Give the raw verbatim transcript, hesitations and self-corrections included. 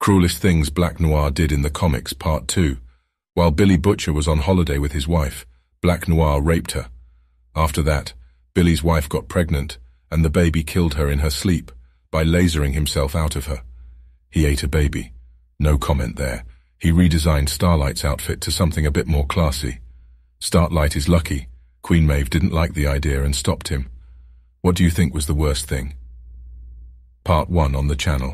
Cruelest Things BlackNoir Did in the Comics, Part two. While Billy Butcher was on holiday with his wife, BlackNoir raped her. After that, Billy's wife got pregnant, and the baby killed her in her sleep by lasering himself out of her. He ate a baby. No comment there. He redesigned Starlight's outfit to something a bit more classy. Starlight is lucky. Queen Maeve didn't like the idea and stopped him. What do you think was the worst thing? Part one on the channel.